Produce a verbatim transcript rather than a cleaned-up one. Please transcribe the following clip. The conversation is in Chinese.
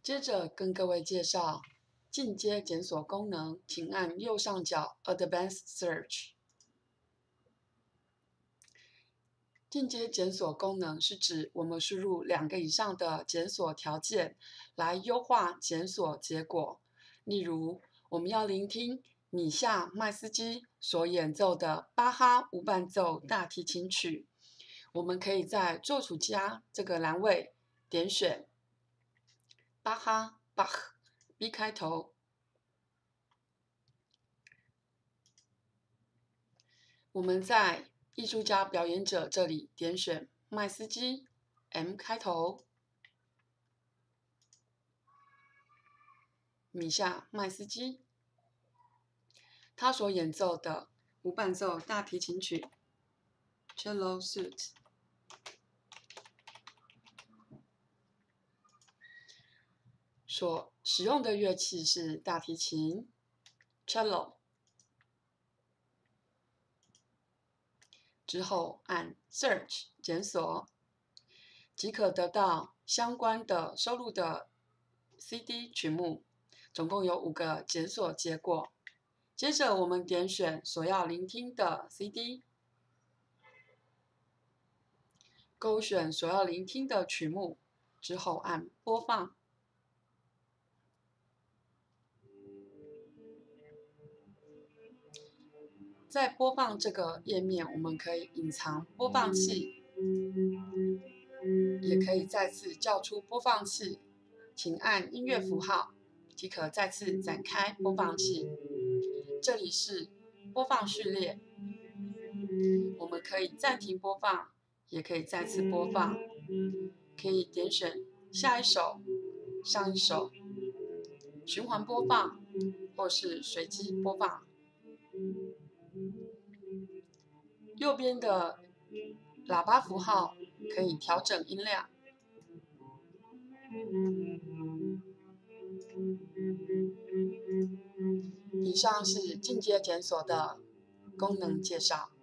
接着跟各位介绍进阶检索功能，请按右上角 Advanced Search。进阶检索功能是指我们输入两个以上的检索条件来优化检索结果。例如，我们要聆听米夏麦斯基所演奏的巴哈无伴奏大提琴曲，我们可以在作曲家这个栏位点选巴哈 Bach B 开头。我们在艺术家表演者这里点选麦斯基 M 开头，米夏麦斯基，他所演奏的无伴奏大提琴曲 Cello Suite。所使用的乐器是大提琴 Cello。之后按 Search 检索，即可得到相关的收录的 C D 曲目，总共有五个检索结果。接着我们点选所要聆听的 C D， 勾选所要聆听的曲目，之后按播放。在播放这个页面，我们可以隐藏播放器，也可以再次叫出播放器，请按音乐符号，即可再次展开播放器。这里是播放序列，我们可以暂停播放，也可以再次播放，可以点选下一首、上一首、循环播放，或是随机播放。右边的喇叭符号可以调整音量。以上是进阶检索的功能介绍。